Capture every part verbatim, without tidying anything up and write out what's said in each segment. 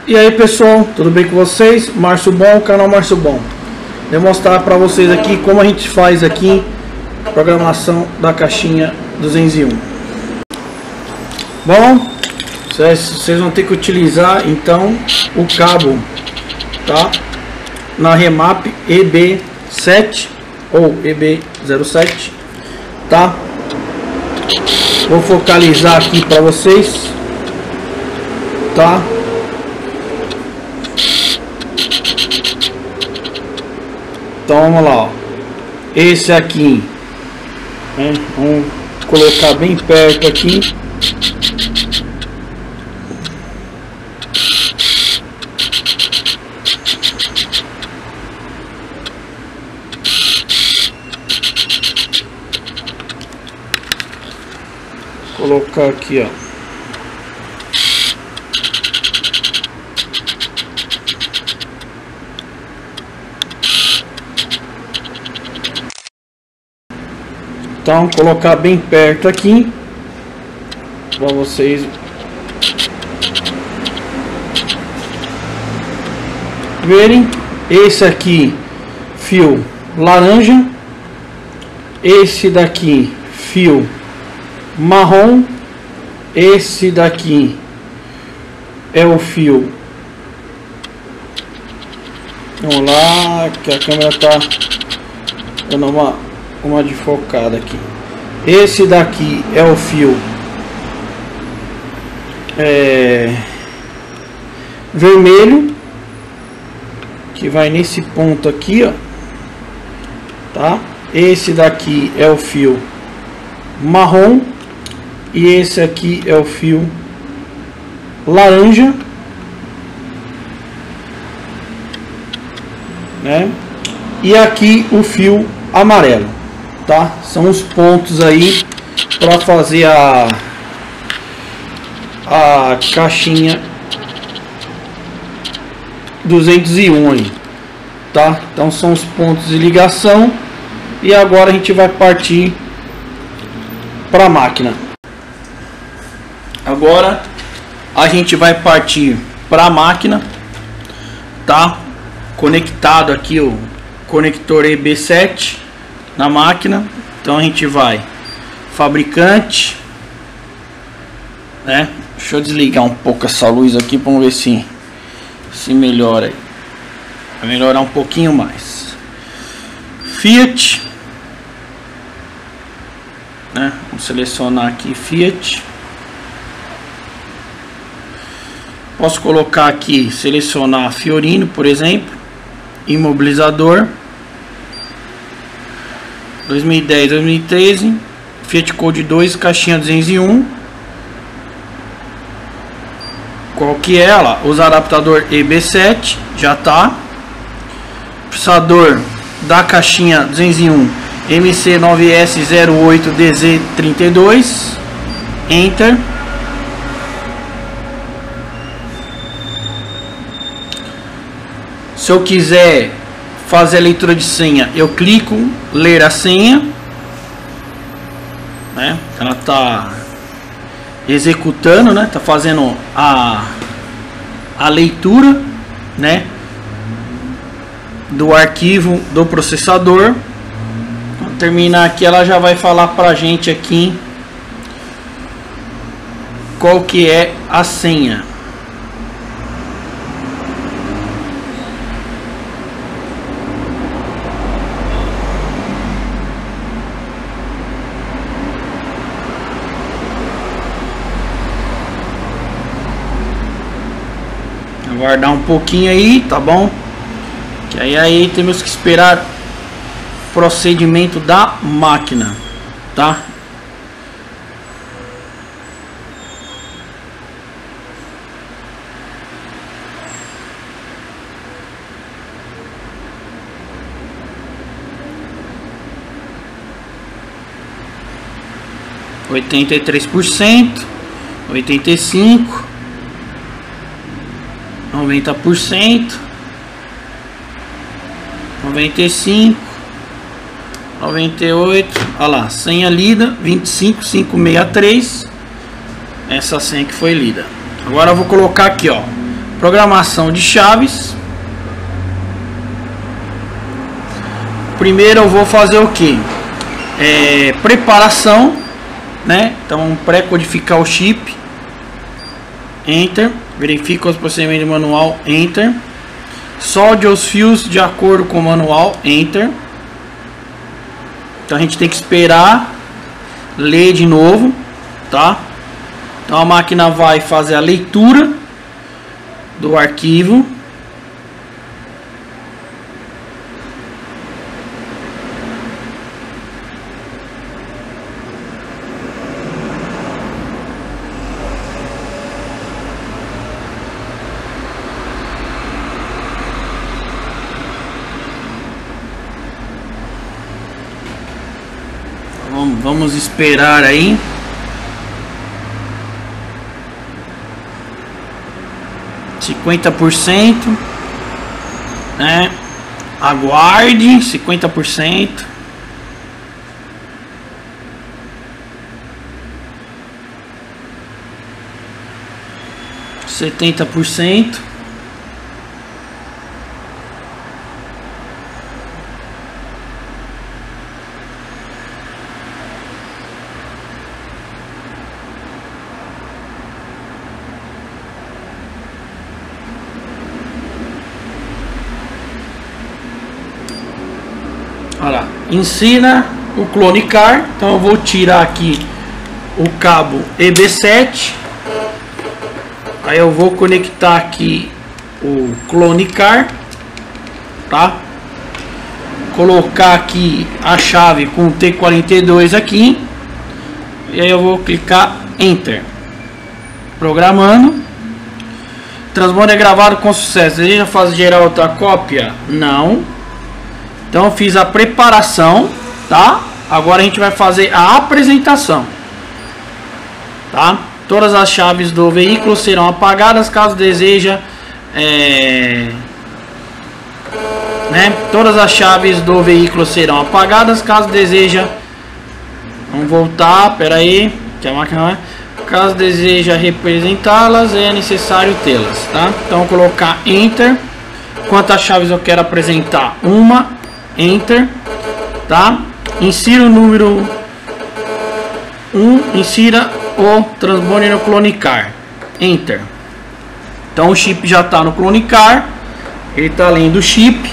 E aí pessoal, tudo bem com vocês? Márcio Bom, canal Márcio Bom. Vou mostrar para vocês aqui como a gente faz aqui a programação da caixinha duzentos e um. Bom, vocês vão ter que utilizar então o cabo, tá? Na Remap E B sete ou E B zero sete, tá? Vou focalizar aqui para vocês, tá? Então vamos lá, ó. Esse aqui, né? Vamos colocar bem perto aqui. Colocar aqui, ó. Então, colocar bem perto aqui para vocês verem. Esse aqui, fio laranja. Esse daqui, fio marrom. Esse daqui é o fio. Vamos lá, que a câmera tá dando uma uma desfocada aqui. Esse daqui é o fio é, vermelho, que vai nesse ponto aqui, ó, tá? Esse daqui é o fio marrom e esse aqui é o fio laranja, né? E aqui o fio amarelo, tá? São os pontos aí para fazer a a caixinha duzentos e um aí, tá? Então são os pontos de ligação. E agora a gente vai partir para a máquina. Agora a gente vai partir para a máquina, tá? Conectado aqui o conector E B sete na máquina. Então a gente vai fabricante, né? Deixa eu desligar um pouco essa luz aqui, vamos ver se se melhora aí. Vai melhorar um pouquinho mais. Fiat, né? Vamos selecionar aqui Fiat. Posso colocar aqui, selecionar Fiorino, por exemplo. Imobilizador dois mil e dez, dois mil e treze, Fiat Code dois, caixinha duzentos e um. Qual que é ela? Usar adaptador E B sete, já tá. Processador da caixinha duzentos e um, M C nove S zero oito D Z trinta e dois. Enter. Se eu quiser fazer a leitura de senha, eu clico ler a senha, né? Ela tá executando, né? Tá fazendo a a leitura, né? Do arquivo do processador. Quando terminar aqui, ela já vai falar pra gente aqui qual que é a senha. Aguardar um pouquinho aí, tá bom? Que aí, aí temos que esperar o procedimento da máquina, tá? oitenta e três por cento, oitenta e cinco por cento, noventa por cento, noventa e cinco por cento, noventa e oito por cento. Olha lá, senha lida vinte e cinco mil quinhentos e sessenta e três. Essa senha que foi lida. Agora eu vou colocar aqui, ó, programação de chaves. Primeiro eu vou fazer o que? É, preparação, né? Então pré-codificar o chip, Enter, verifica os procedimentos do manual, Enter, solde os fios de acordo com o manual, Enter. Então a gente tem que esperar ler de novo, tá? Então a máquina vai fazer a leitura do arquivo. Vamos esperar aí. cinquenta por cento, né? Aguarde cinquenta por cento. setenta por cento. Olha lá, ensina o clonicar. Então eu vou tirar aqui o cabo E B sete. Aí eu vou conectar aqui o clonicar, tá? Colocar aqui a chave com o T quarenta e dois aqui. E aí eu vou clicar Enter. Programando. Transbordo é gravado com sucesso. Deseja fazer gerar outra cópia? Não. Então eu fiz a preparação, tá? Agora a gente vai fazer a apresentação, tá? Todas as chaves do veículo serão apagadas caso deseja, é... né? Todas as chaves do veículo serão apagadas caso deseja. Vamos voltar, pera aí, que a máquina vai. Caso deseja representá-las, é necessário tê-las, tá? Então vou colocar Enter. Quantas chaves eu quero apresentar? Uma. Enter, tá? Insira o número um, insira o transbordo no clonicar, Enter. Então o chip já está no clonicar, ele está lendo o chip,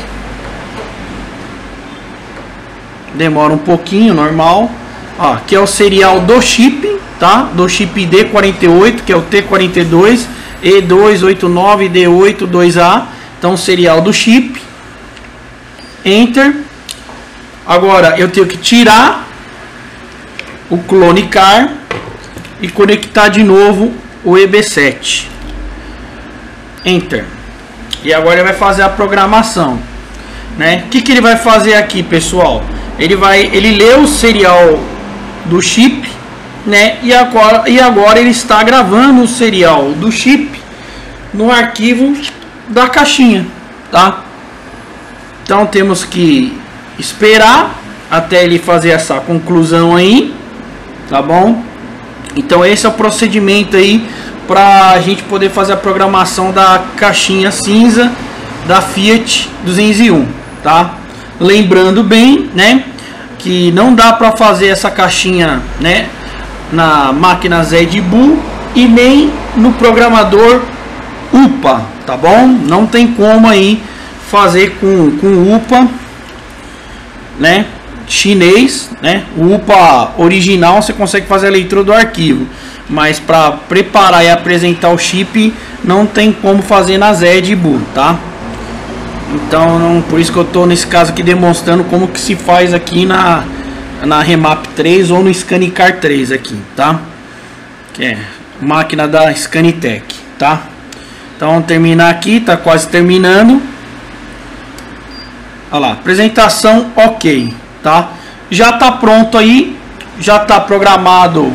demora um pouquinho, normal. Ó, aqui é o serial do chip, tá? Do chip D quarenta e oito, que é o T quarenta e dois E dois oito nove D oito dois A. Então o serial do chip, Enter. Agora eu tenho que tirar o clonicar e conectar de novo o E B sete, Enter. E agora ele vai fazer a programação, né? O que que ele vai fazer aqui, pessoal? Ele vai, ele lê o serial do chip, né? E agora, e agora ele está gravando o serial do chip no arquivo da caixinha, tá? Então temos que esperar até ele fazer essa conclusão aí, tá bom? Então esse é o procedimento aí para a gente poder fazer a programação da caixinha cinza da Fiat duzentos e um, tá? Lembrando bem, né, que não dá para fazer essa caixinha, né, na máquina ZedBoo e nem no programador U P A, tá bom? Não tem como aí fazer com, com U P A, né, chinês, né? O U P A original você consegue fazer a leitura do arquivo, mas para preparar e apresentar o chip não tem como fazer na ZedBoo, tá? Então não, por isso que eu tô nesse caso aqui demonstrando como que se faz aqui na na Remap três ou no Scanicar três aqui, tá? Que é máquina da Scanitec, tá? Então vamos terminar aqui, tá quase terminando. Olha lá, apresentação ok, tá? Já tá pronto aí, já tá programado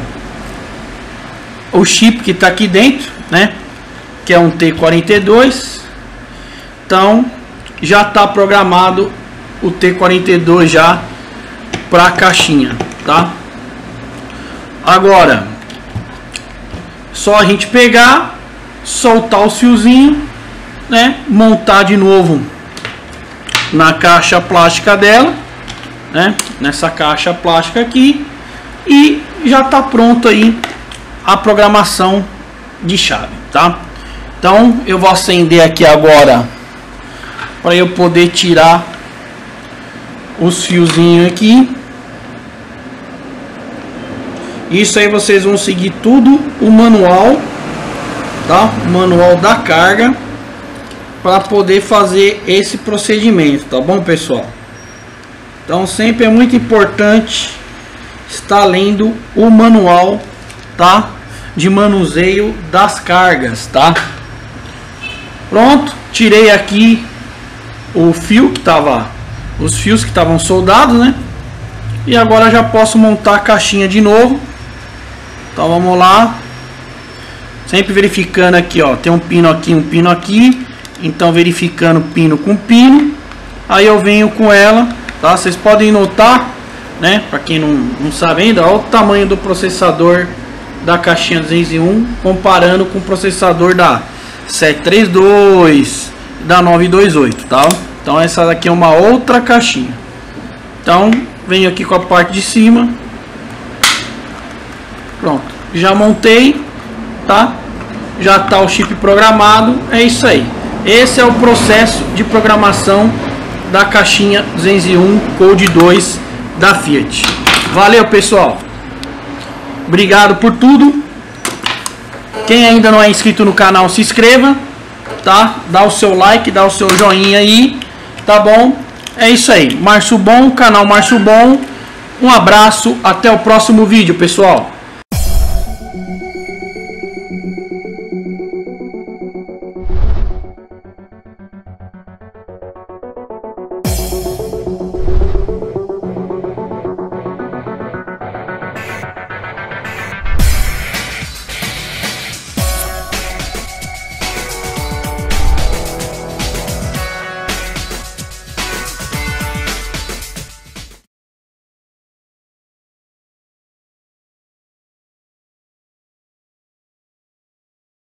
o chip que tá aqui dentro, né? Que é um T quarenta e dois. Então já tá programado o T quarenta e dois já para a caixinha, tá? Agora só a gente pegar, soltar o fiozinho né, montar de novo na caixa plástica dela, né, nessa caixa plástica aqui, e já está pronto aí a programação de chave, tá? Então eu vou acender aqui agora para eu poder tirar os fiozinhos aqui. Isso aí vocês vão seguir tudo o manual, tá? O manual da carga, para poder fazer esse procedimento, tá bom, pessoal? Então sempre é muito importante estar lendo o manual, tá? De manuseio das cargas, tá? Pronto, tirei aqui o fio que tava, os fios que estavam soldados, né? E agora já posso montar a caixinha de novo. Então vamos lá, sempre verificando aqui, ó, tem um pino aqui, um pino aqui, então verificando pino com pino, aí eu venho com ela, tá? Vocês podem notar, né, para quem não, não sabe ainda, olha o tamanho do processador da caixinha duzentos e um comparando com o processador da sete três dois, da nove dois oito, tá? Então essa daqui é uma outra caixinha. Então venho aqui com a parte de cima. Pronto, já montei, tá? Já tá o chip programado, é isso aí. Esse é o processo de programação da caixinha duzentos e um Code dois da Fiat. Valeu, pessoal. Obrigado por tudo. Quem ainda não é inscrito no canal, se inscreva, tá? Dá o seu like, dá o seu joinha aí, tá bom? É isso aí. Márcio Bom, canal Márcio Bom. Um abraço, até o próximo vídeo, pessoal.